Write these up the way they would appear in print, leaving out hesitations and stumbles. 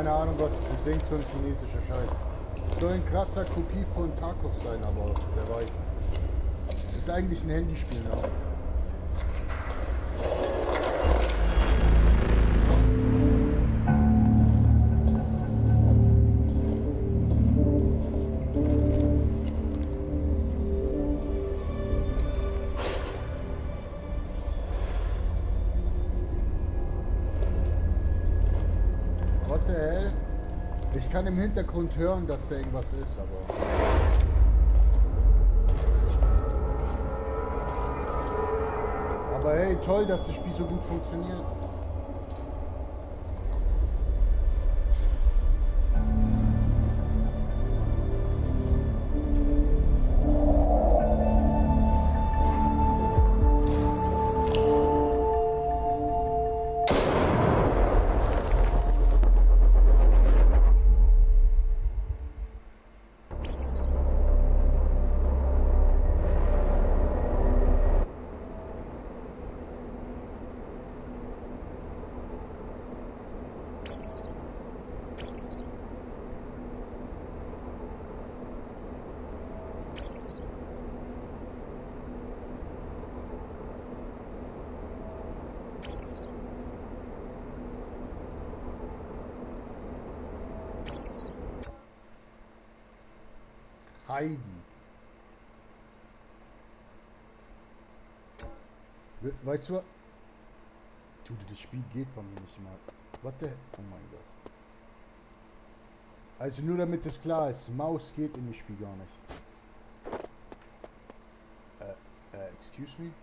Keine Ahnung, was das ist. Irgend so ein chinesischer Scheiß. Soll ein krasser Kopie von Tarkov sein, aber wer weiß. Ist eigentlich ein Handyspiel, ne? What the hell? Ich kann im Hintergrund hören, dass da irgendwas ist, aber... Aber hey, toll, dass das Spiel so gut funktioniert. Heidi. Weißt du was? Du, das Spiel geht bei mir nicht mal. What the? Oh mein Gott. Also nur damit es klar ist, Maus geht in dem Spiel gar nicht. Excuse me?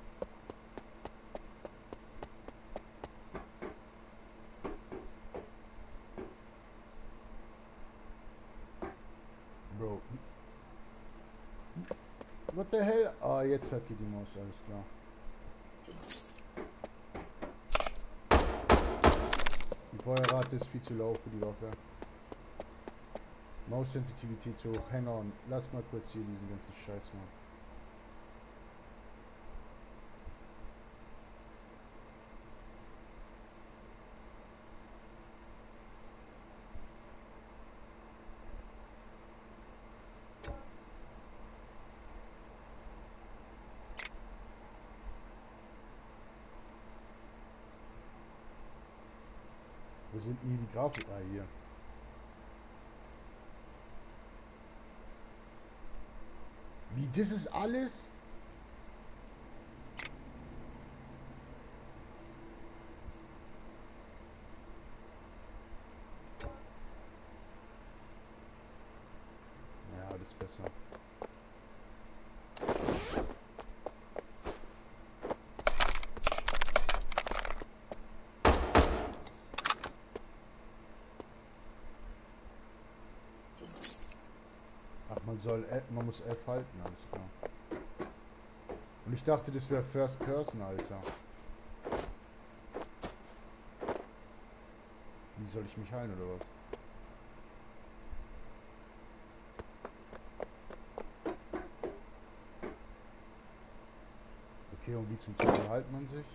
Bro. What the hell? Ah, jetzt geht die Maus, alles klar. Die Feuerrate ist viel zu lau für die Waffe. Maussensitivität zu hoch. Hang on. Lass mal kurz hier diesen ganzen Scheiß machen. Wo sind denn hier die Grafik? Ah, hier. Wie, das ist alles? Ja, das ist besser. Man muss F halten, alles klar. Und ich dachte, das wäre First Person, Alter. Wie soll ich mich heilen, oder was? Okay, und wie zum Teufel heilt man sich?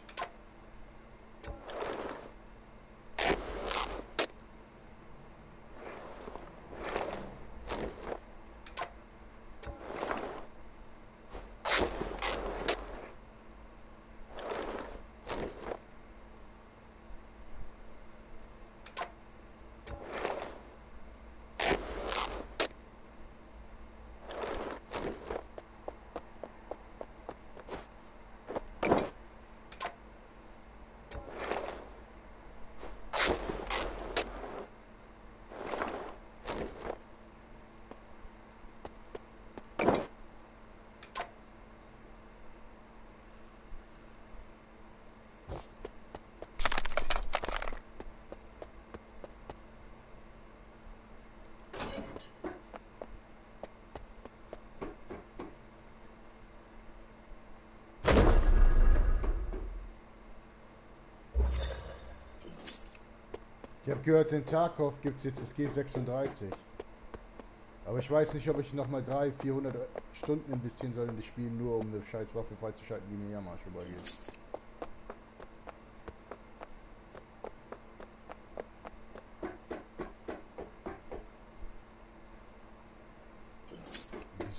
Ich habe gehört, in Tarkov gibt es jetzt das G36. Aber ich weiß nicht, ob ich nochmal 300-400 Stunden investieren soll in das Spiel, nur um eine scheiß Waffe freizuschalten, die mir am Arsch vorbeigeht.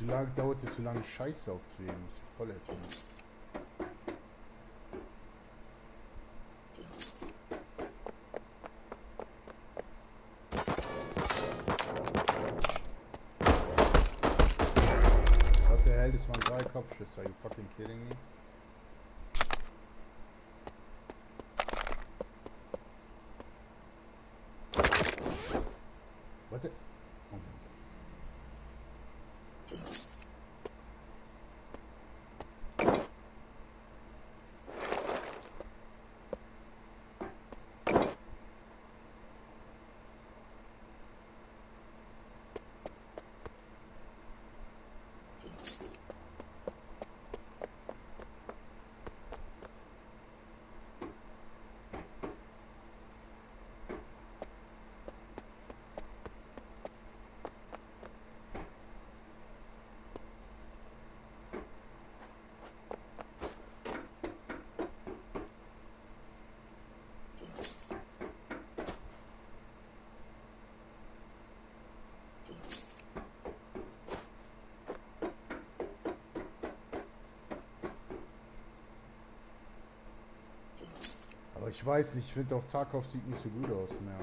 zu lange, dauert es zu lange, Scheiße aufzuheben. Das ist voll ätzend. What the hell, das waren 3 Kopfschüsse. Are you fucking kidding me? Warte. Oh. Aber ich weiß nicht, ich finde auch Tarkov sieht nicht so gut aus mehr.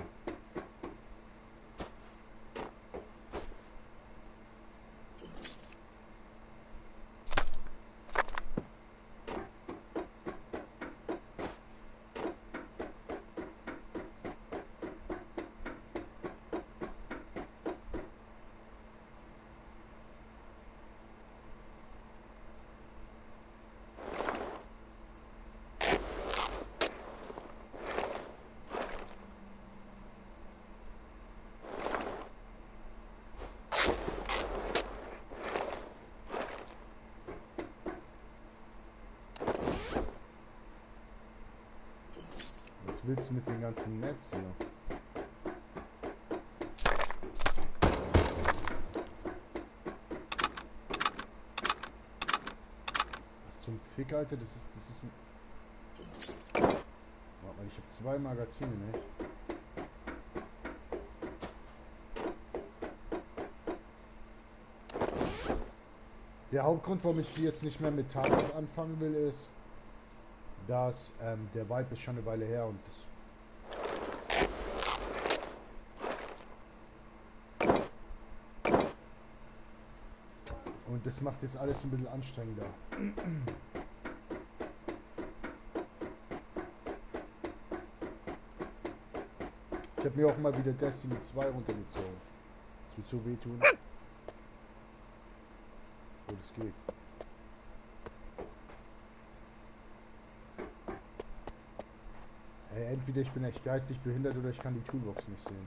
Was willst du mit dem ganzen Netz hier? Was zum Fick, Alter? Das ist ein... Warte mal, ich habe 2 Magazine, nicht? Der Hauptgrund, warum ich jetzt nicht mehr mit Tarkov anfangen will, ist, dass der Vibe ist schon eine Weile her und das macht jetzt alles ein bisschen anstrengender. Ich habe mir auch mal wieder Destiny 2 runtergezogen. Das wird so wehtun. Oh, das geht. Hey, entweder ich bin echt geistig behindert oder ich kann die Toolbox nicht sehen.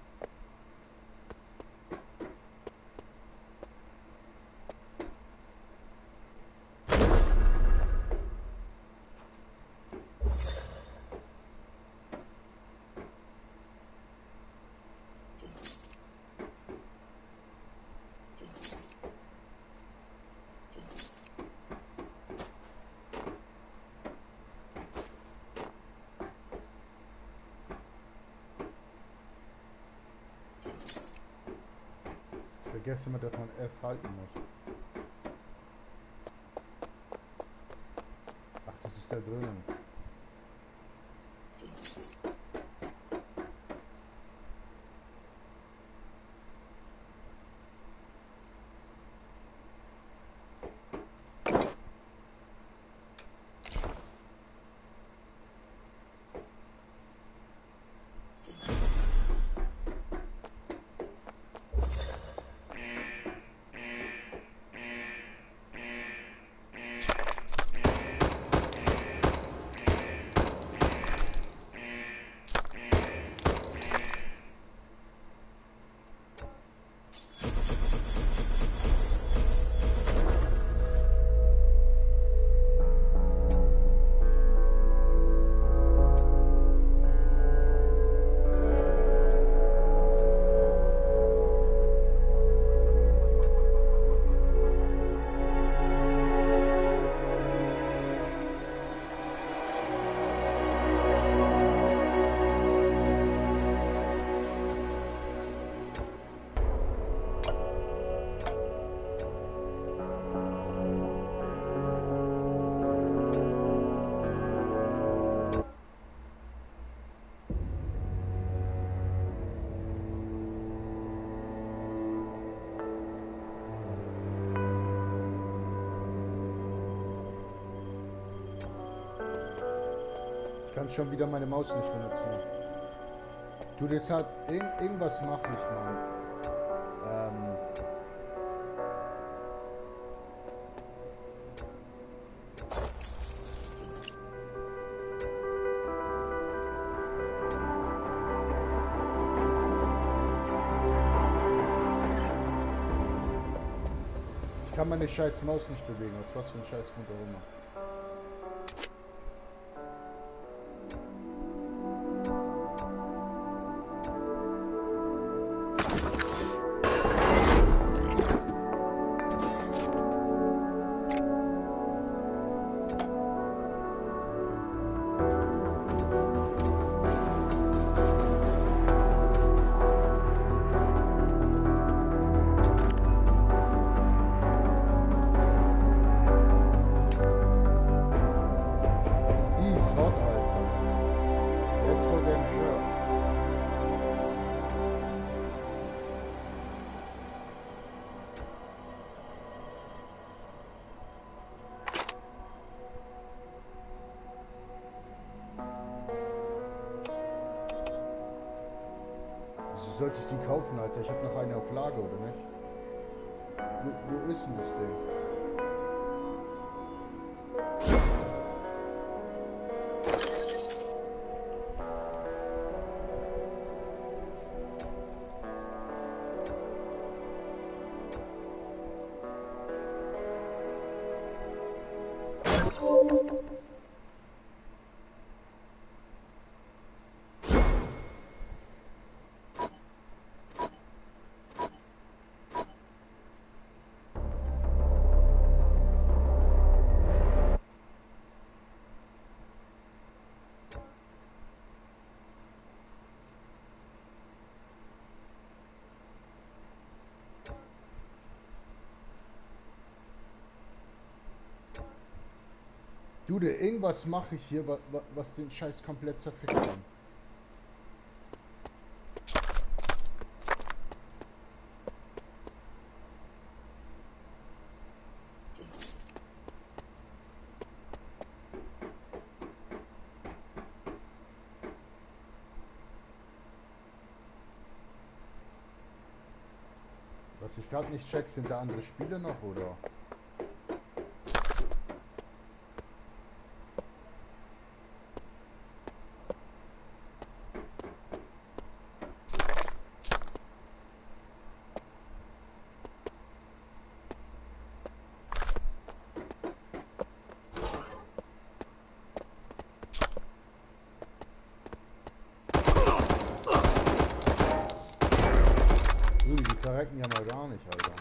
Ich vergesse immer, dass man F halten muss. Ach, das ist da drinnen. Ich kann schon wieder meine Maus nicht benutzen. Du, das hat... irgendwas mache ich, Mann. Ich kann meine scheiß Maus nicht bewegen, aus was für ein scheiß Grund auch immer. Sollte ich die kaufen, Alter? Ich habe noch eine auf Lager, oder nicht? Wo ist denn das Ding? Dude, irgendwas mache ich hier, was den Scheiß komplett zerfickt kann. Was ich gerade nicht check, sind da andere Spiele noch, oder? Die verrecken ja mal gar nicht, Alter.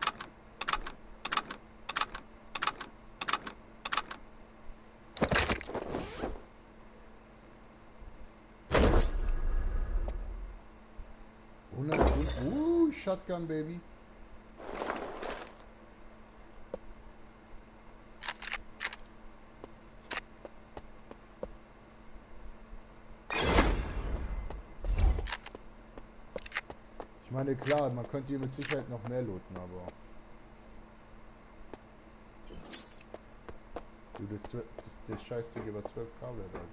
Shotgun, Baby. Ich meine, klar, man könnte hier mit Sicherheit noch mehr looten, aber... Du, das Scheißding über 12 Kabel, Alter.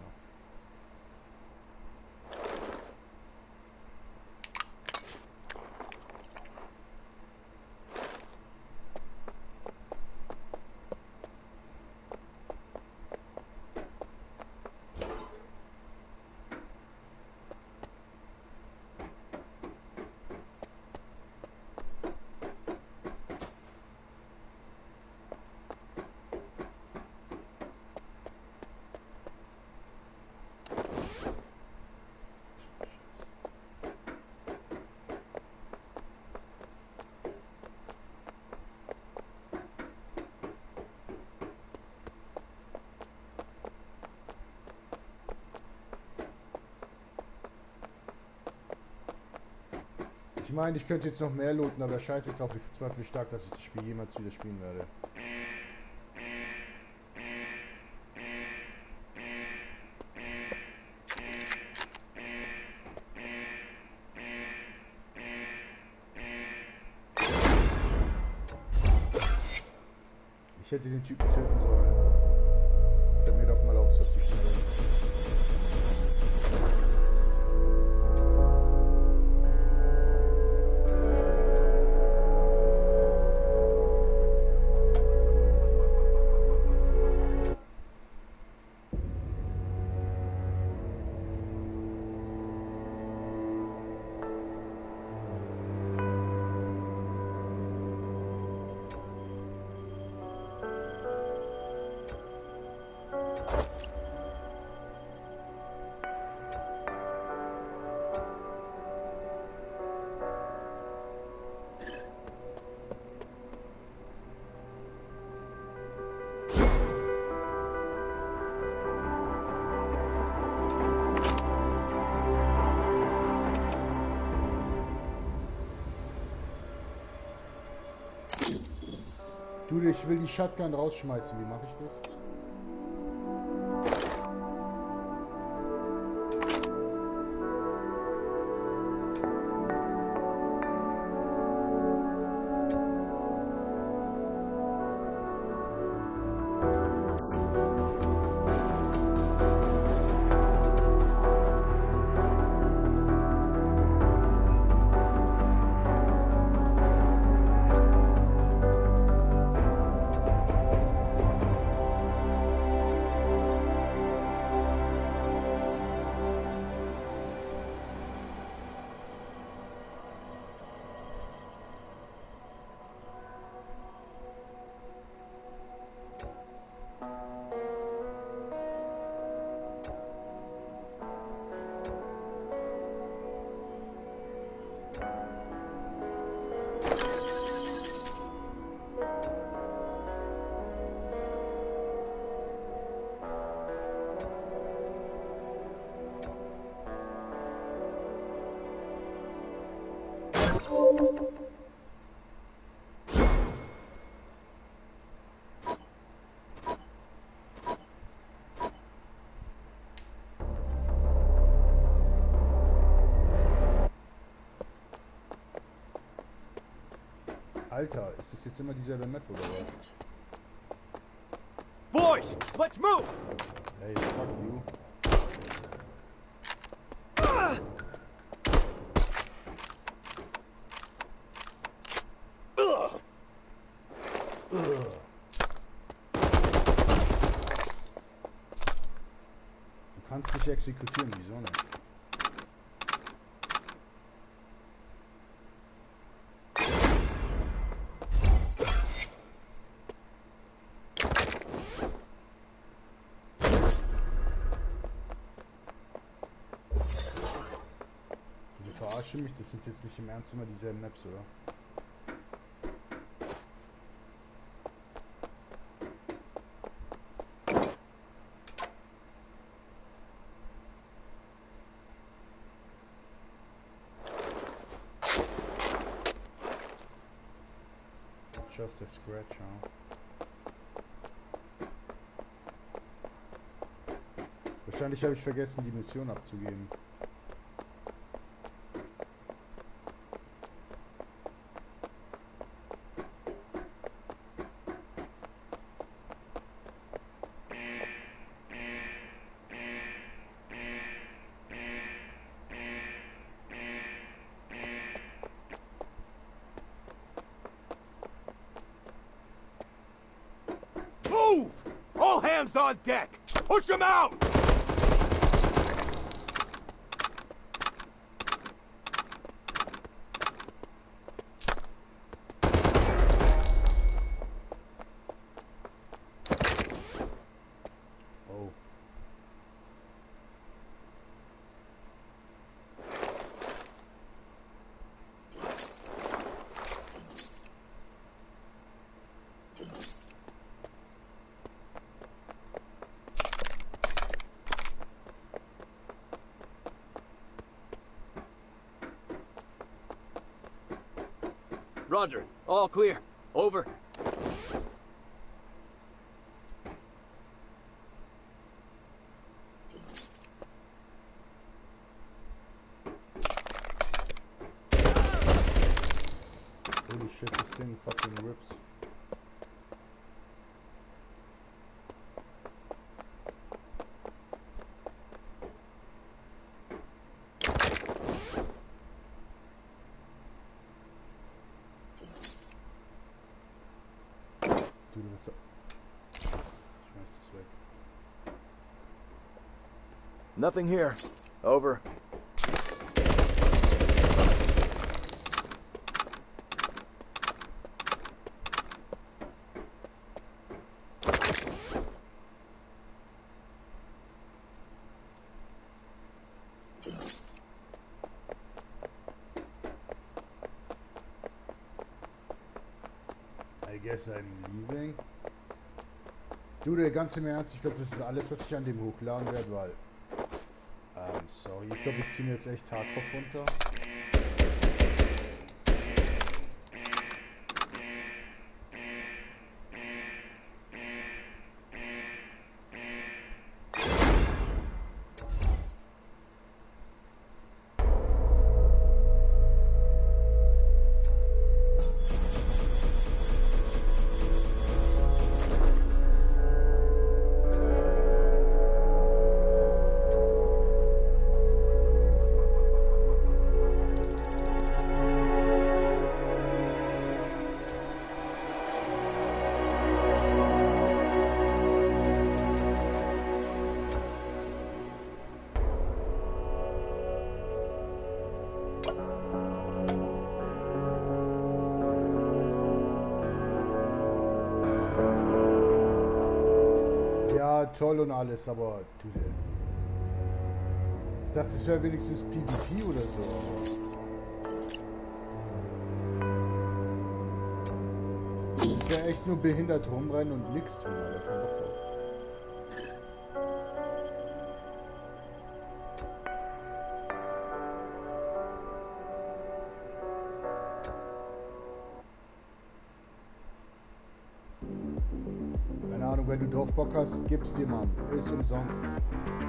Ich meine, ich könnte jetzt noch mehr looten, aber scheiße ich drauf, ich bezweifle stark, dass ich das Spiel jemals wieder spielen werde. Ich hätte den Typen töten sollen. Ich hab mir doch mal auf so die Schnelle. Du, ich will die Shotgun rausschmeißen. Wie mache ich das? Alter, ist das jetzt immer dieselbe Map oder was? Boys, let's move! Hey, fuck you. Du kannst mich exekutieren, wieso nicht? Mich, das sind jetzt nicht im Ernst immer dieselben Maps, oder? Just a scratch, huh? Wahrscheinlich habe ich vergessen, die Mission abzugeben. Move! All hands on deck! Push them out! Oh. Roger. All clear. Over. Holy shit, this thing fucking rips. Dude, was so. Schmeiß das weg. Nothing here. Over. I guess I'm leaving. Du, ganz im Ernst, ich glaube, das ist alles, was ich an dem hochladen werde, weil... sorry, ich glaube, ich ziehe mir jetzt echt Hardcore runter. Ja, toll und alles, aber du, ich dachte, es wäre wenigstens PvP oder so. Ich wäre echt nur behindert rumrennen und nichts tun, Alter. Kein Bock drauf. Keine Ahnung, wenn du drauf Bock hast, gib's dir, Mann. Ist umsonst.